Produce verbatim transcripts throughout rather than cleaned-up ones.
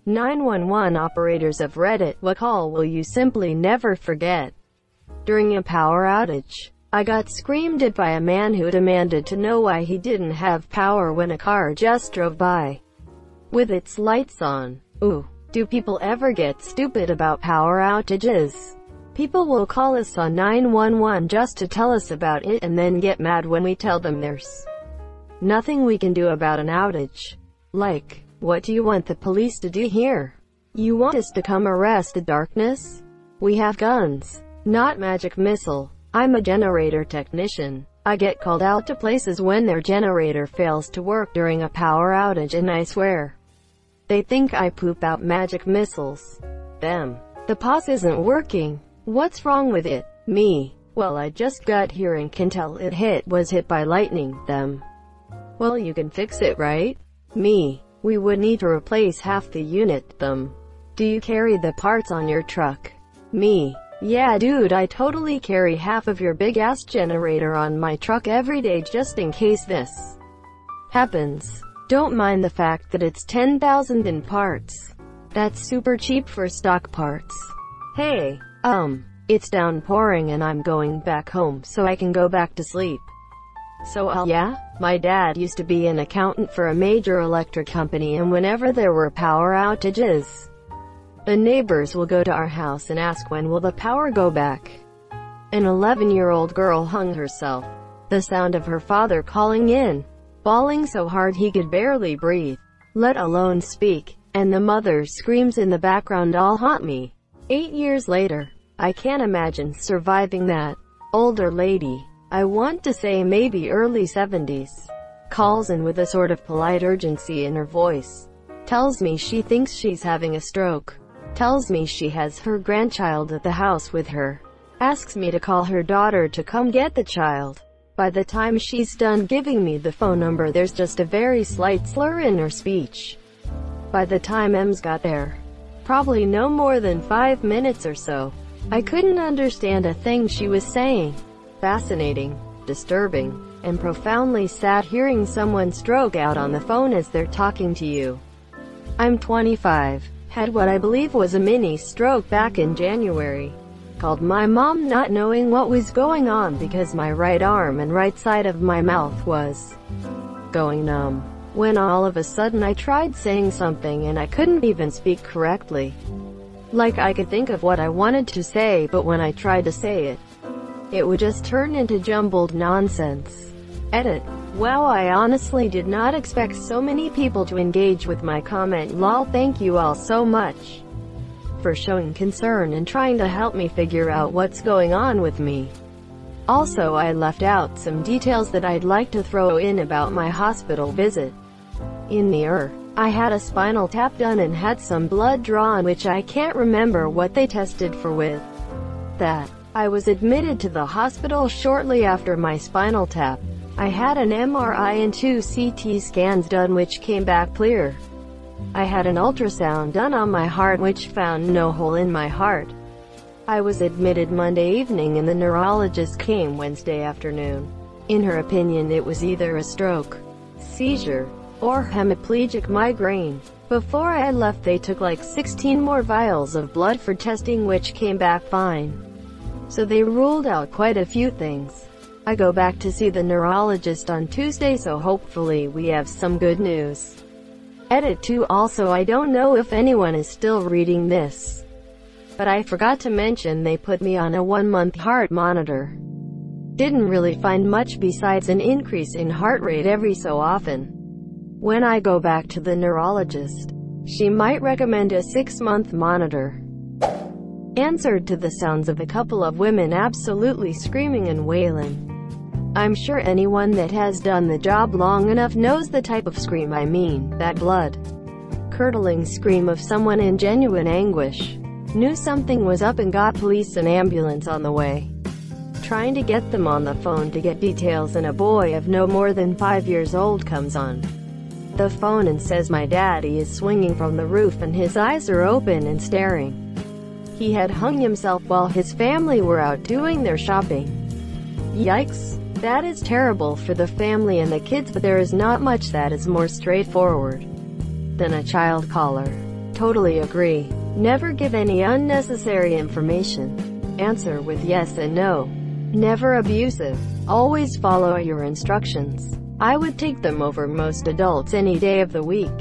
nine one one operators of Reddit, what call will you simply never forget? During a power outage, I got screamed at by a man who demanded to know why he didn't have power when a car just drove by with its lights on. Ooh, do people ever get stupid about power outages? People will call us on nine one one just to tell us about it and then get mad when we tell them there's nothing we can do about an outage. Like, what do you want the police to do here? You want us to come arrest the darkness? We have guns, not magic missile. I'm a generator technician. I get called out to places when their generator fails to work during a power outage, and I swear they think I poop out magic missiles. Them. The P O S isn't working. What's wrong with it? Me. Well, I just got here and can tell it hit was hit by lightning. Them. Well, you can fix it, right? Me. We would need to replace half the unit. Them. Do you carry the parts on your truck? Me. Yeah dude, I totally carry half of your big ass generator on my truck every day just in case this happens. Don't mind the fact that it's ten thousand in parts. That's super cheap for stock parts. Hey, um, it's downpouring and I'm going back home so I can go back to sleep. So I'll, yeah? My dad used to be an accountant for a major electric company, and whenever there were power outages, the neighbors will go to our house and ask when will the power go back. An eleven-year-old girl hung herself. The sound of her father calling in, bawling so hard he could barely breathe, let alone speak, and the mother screams in the background all haunt me. Eight years later, I can't imagine surviving that. Older lady, I want to say maybe early seventies, calls in with a sort of polite urgency in her voice. Tells me she thinks she's having a stroke. Tells me she has her grandchild at the house with her. Asks me to call her daughter to come get the child. By the time she's done giving me the phone number, there's just a very slight slur in her speech. By the time Ems got there, probably no more than five minutes or so, I couldn't understand a thing she was saying. Fascinating, disturbing, and profoundly sad hearing someone stroke out on the phone as they're talking to you. I'm twenty-five. Had what I believe was a mini stroke back in January. Called my mom not knowing what was going on because my right arm and right side of my mouth was going numb. When all of a sudden I tried saying something and I couldn't even speak correctly. Like I could think of what I wanted to say, but when I tried to say it, it would just turn into jumbled nonsense. Edit. Wow, I honestly did not expect so many people to engage with my comment. Lol, thank you all so much for showing concern and trying to help me figure out what's going on with me. Also, I left out some details that I'd like to throw in about my hospital visit. In the er, I had a spinal tap done and had some blood drawn, which I can't remember what they tested for with that. I was admitted to the hospital shortly after my spinal tap. I had an M R I and two C T scans done which came back clear. I had an ultrasound done on my heart which found no hole in my heart. I was admitted Monday evening and the neurologist came Wednesday afternoon. In her opinion, it was either a stroke, seizure, or hemiplegic migraine. Before I left, they took like sixteen more vials of blood for testing which came back fine. So they ruled out quite a few things. I go back to see the neurologist on Tuesday, so hopefully we have some good news. Edit two. Also, I don't know if anyone is still reading this, but I forgot to mention they put me on a one-month heart monitor. Didn't really find much besides an increase in heart rate every so often. When I go back to the neurologist, she might recommend a six-month monitor. Answered to the sounds of a couple of women absolutely screaming and wailing. I'm sure anyone that has done the job long enough knows the type of scream I mean, that blood-curdling scream of someone in genuine anguish. Knew something was up and got police and ambulance on the way. Trying to get them on the phone to get details, and a boy of no more than five years old comes on the phone and says my daddy is swinging from the roof and his eyes are open and staring. He had hung himself while his family were out doing their shopping. Yikes. That is terrible for the family and the kids, but there is not much that is more straightforward than a child caller totally agree. Never give any unnecessary information. Answer with yes and no. Never abusive. Always follow your instructions. I would take them over most adults any day of the week.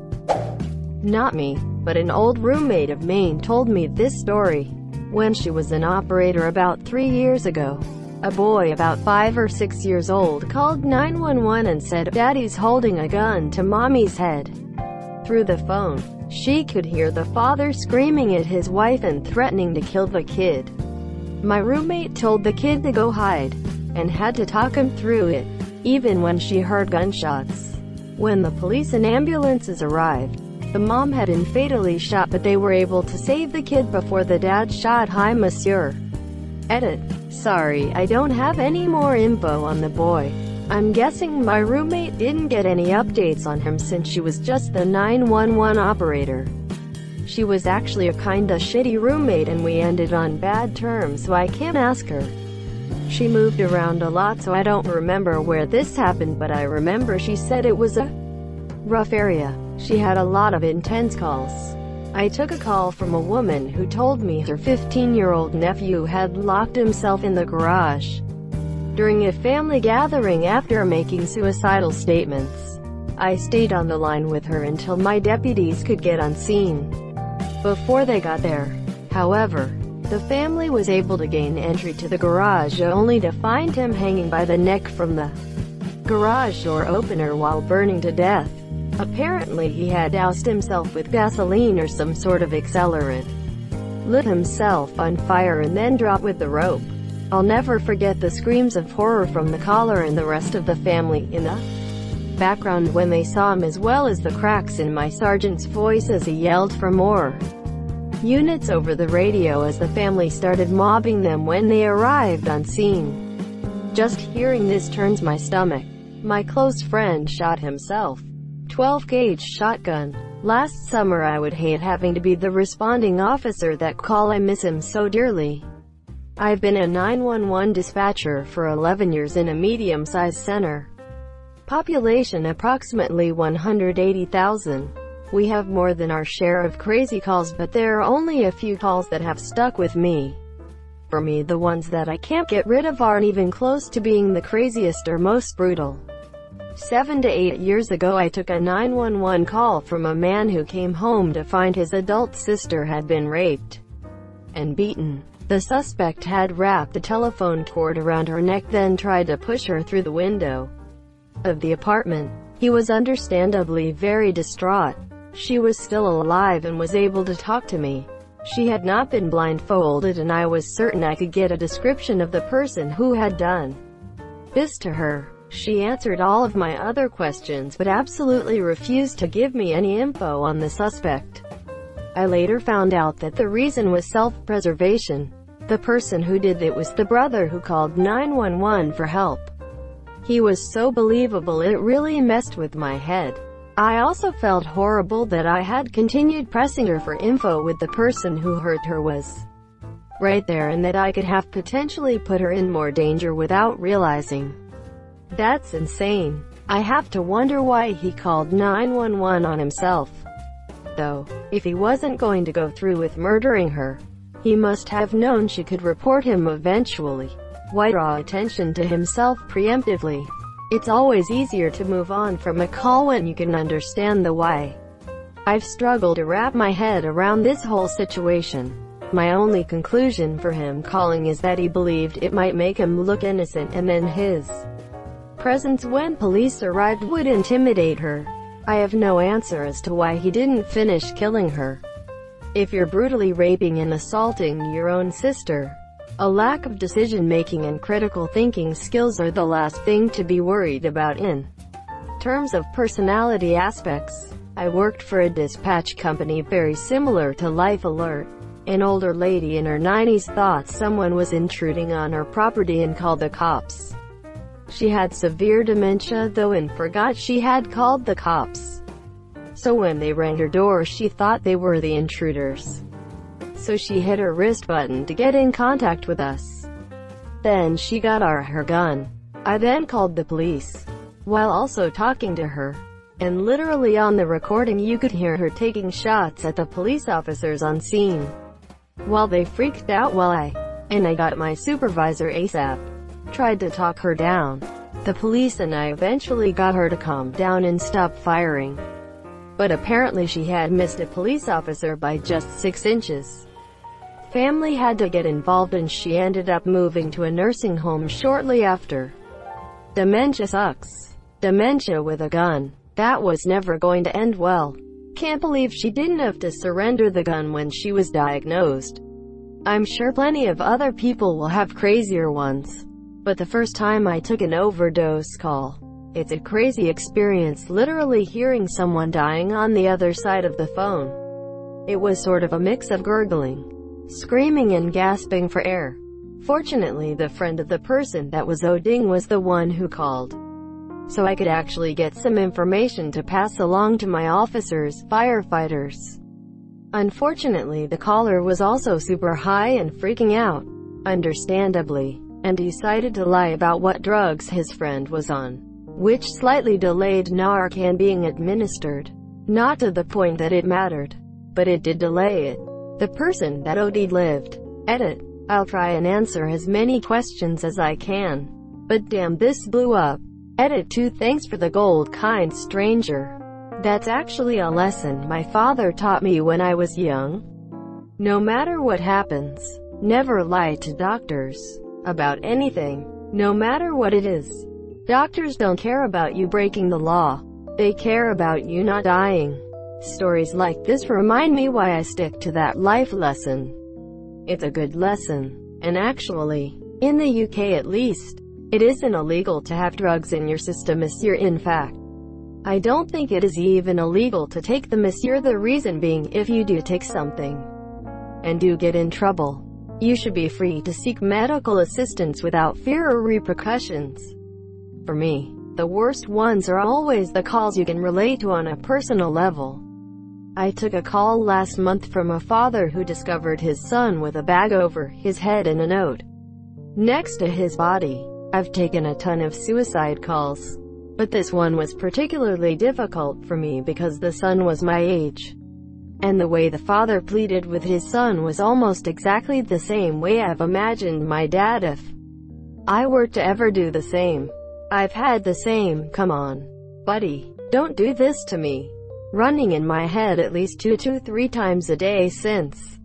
Not me, but an old roommate of mine told me this story. When she was an operator about three years ago, a boy about five or six years old called nine one one and said, "Daddy's holding a gun to Mommy's head." Through the phone, she could hear the father screaming at his wife and threatening to kill the kid. My roommate told the kid to go hide, and had to talk him through it, even when she heard gunshots. When the police and ambulances arrived, the mom had been fatally shot, but they were able to save the kid before the dad shot. Hi monsieur. Edit. Sorry, I don't have any more info on the boy. I'm guessing my roommate didn't get any updates on him since she was just the nine one one operator. She was actually a kinda shitty roommate and we ended on bad terms, so I can't ask her. She moved around a lot, so I don't remember where this happened, but I remember she said it was a rough area. She had a lot of intense calls. I took a call from a woman who told me her fifteen-year-old nephew had locked himself in the garage during a family gathering after making suicidal statements. I stayed on the line with her until my deputies could get on scene. Before they got there, however, the family was able to gain entry to the garage only to find him hanging by the neck from the garage door opener while burning to death. Apparently he had doused himself with gasoline or some sort of accelerant, lit himself on fire and then dropped with the rope. I'll never forget the screams of horror from the caller and the rest of the family in the background when they saw him, as well as the cracks in my sergeant's voice as he yelled for more units over the radio as the family started mobbing them when they arrived on scene. Just hearing this turns my stomach. My close friend shot himself. twelve gauge shotgun. Last summer I would hate having to be the responding officer that call. I miss him so dearly. I've been a nine one one dispatcher for eleven years in a medium-sized center. Population approximately one hundred eighty thousand. We have more than our share of crazy calls, but there are only a few calls that have stuck with me. For me, the ones that I can't get rid of aren't even close to being the craziest or most brutal. Seven to eight years ago I took a nine one one call from a man who came home to find his adult sister had been raped and beaten. The suspect had wrapped the telephone cord around her neck, then tried to push her through the window of the apartment. He was understandably very distraught. She was still alive and was able to talk to me. She had not been blindfolded, and I was certain I could get a description of the person who had done this to her. She answered all of my other questions, but absolutely refused to give me any info on the suspect. I later found out that the reason was self-preservation. The person who did it was the brother who called nine one one for help. He was so believable it really messed with my head. I also felt horrible that I had continued pressing her for info with the person who hurt her was right there, and that I could have potentially put her in more danger without realizing. That's insane. I have to wonder why he called nine one one on himself. Though, if he wasn't going to go through with murdering her, he must have known she could report him eventually. Why draw attention to himself preemptively? It's always easier to move on from a call when you can understand the why. I've struggled to wrap my head around this whole situation. My only conclusion for him calling is that he believed it might make him look innocent, and then his presence when police arrived would intimidate her. I have no answer as to why he didn't finish killing her. If you're brutally raping and assaulting your own sister, a lack of decision-making and critical thinking skills are the last thing to be worried about. In terms of personality aspects, I worked for a dispatch company very similar to Life Alert. An older lady in her nineties thought someone was intruding on her property and called the cops. She had severe dementia though and forgot she had called the cops. So when they rang her door, she thought they were the intruders. So she hit her wrist button to get in contact with us. Then she got our her gun. I then called the police, while also talking to her. And literally on the recording you could hear her taking shots at the police officers on scene. While they freaked out while I, and I got my supervisor ASAP, tried to talk her down. The police and I eventually got her to calm down and stop firing. But apparently she had missed a police officer by just six inches. Family had to get involved and she ended up moving to a nursing home shortly after. Dementia sucks. Dementia with a gun. That was never going to end well. Can't believe she didn't have to surrender the gun when she was diagnosed. I'm sure plenty of other people will have crazier ones. But the first time I took an overdose call, it's a crazy experience literally hearing someone dying on the other side of the phone. It was sort of a mix of gurgling, screaming and gasping for air. Fortunately, the friend of the person that was ODing was the one who called, so I could actually get some information to pass along to my officers, firefighters. Unfortunately, the caller was also super high and freaking out, understandably, and decided to lie about what drugs his friend was on, which slightly delayed Narcan being administered. Not to the point that it mattered, but it did delay it. The person that OD'd lived. Edit. I'll try and answer as many questions as I can. But damn, this blew up. Edit two. Thanks for the gold, kind stranger. That's actually a lesson my father taught me when I was young. No matter what happens, never lie to doctors about anything, no matter what it is. Doctors don't care about you breaking the law. They care about you not dying. Stories like this remind me why I stick to that life lesson. It's a good lesson. And actually, in the U K at least, it isn't illegal to have drugs in your system, monsieur. In fact, I don't think it is even illegal to take the monsieur. The reason being, if you do take something and do get in trouble, you should be free to seek medical assistance without fear or repercussions. For me, the worst ones are always the calls you can relate to on a personal level. I took a call last month from a father who discovered his son with a bag over his head and a note next to his body. I've taken a ton of suicide calls, but this one was particularly difficult for me because the son was my age. And the way the father pleaded with his son was almost exactly the same way I've imagined my dad if I were to ever do the same. I've had the same, "Come on, buddy, don't do this to me," running in my head at least two to three times a day since.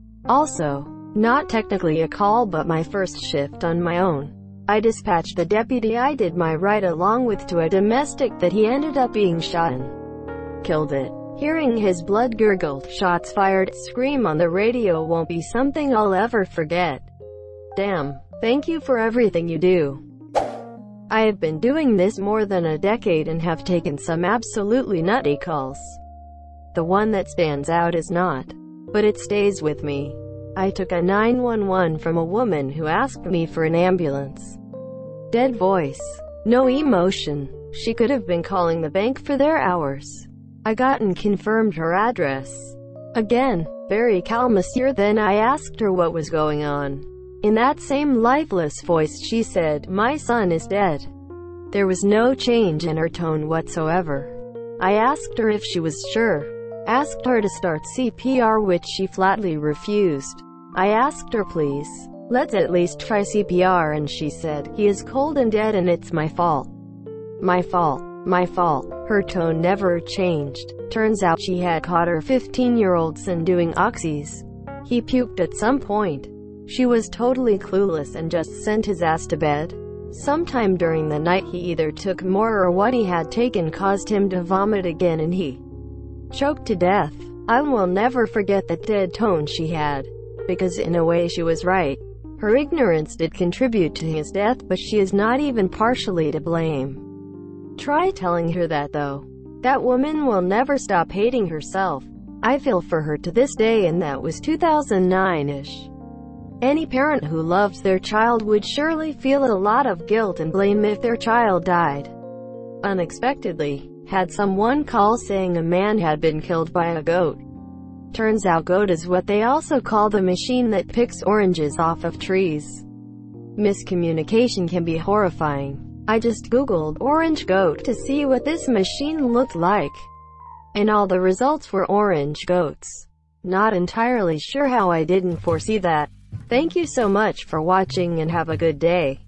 Also, not technically a call but my first shift on my own, I dispatched the deputy I did my ride along with to a domestic that he ended up being shot and killed it. Hearing his blood gurgled, shots fired, scream on the radio won't be something I'll ever forget. Damn. Thank you for everything you do. I have been doing this more than a decade and have taken some absolutely nutty calls. The one that stands out is not, but it stays with me. I took a nine one one from a woman who asked me for an ambulance. Dead voice. No emotion. She could have been calling the bank for their hours. I got and confirmed her address. Again, very calm, monsieur. Then I asked her what was going on. In that same lifeless voice she said, "My son is dead." There was no change in her tone whatsoever. I asked her if she was sure. Asked her to start C P R, which she flatly refused. I asked her, "Please, let's at least try C P R," and she said, "He is cold and dead and it's my fault. My fault. My fault." Her tone never changed. Turns out she had caught her fifteen-year-old son doing oxys. He puked at some point. She was totally clueless and just sent his ass to bed. Sometime during the night he either took more or what he had taken caused him to vomit again and he choked to death. I will never forget that dead tone she had, because in a way she was right. Her ignorance did contribute to his death, but she is not even partially to blame. Try telling her that though. That woman will never stop hating herself. I feel for her to this day, and that was two thousand nine-ish. Any parent who loves their child would surely feel a lot of guilt and blame if their child died unexpectedly. Had someone call saying a man had been killed by a goat. Turns out goat is what they also call the machine that picks oranges off of trees. Miscommunication can be horrifying. I just googled orange goat to see what this machine looked like, and all the results were orange goats. Not entirely sure how I didn't foresee that. Thank you so much for watching and have a good day.